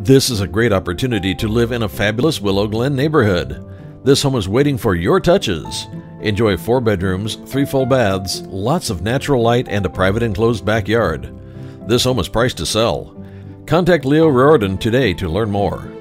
This is a great opportunity to live in a fabulous Willow Glen neighborhood. This home is waiting for your touches. Enjoy 4 bedrooms, 3 full baths, lots of natural light, and a private enclosed backyard. This home is priced to sell. Contact Leo Riordan today to learn more.